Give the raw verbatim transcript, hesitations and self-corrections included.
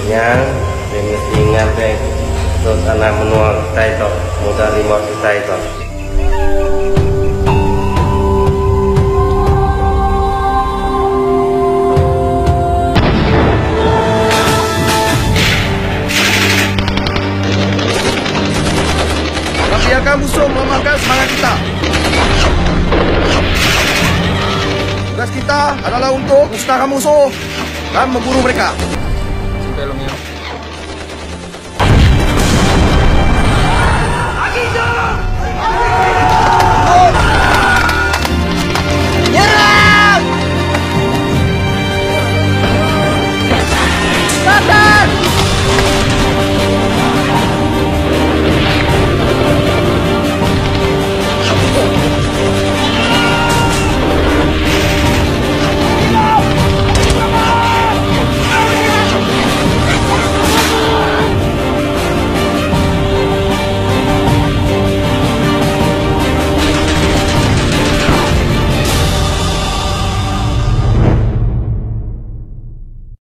yang dia mesti ingat baik untuk anak menua kita itu muda lima kita itu. Biarkan musuh melemahkan semangat kita. Tugas kita adalah untuk musnahkan musuh dan memburu mereka. Sampai long ya.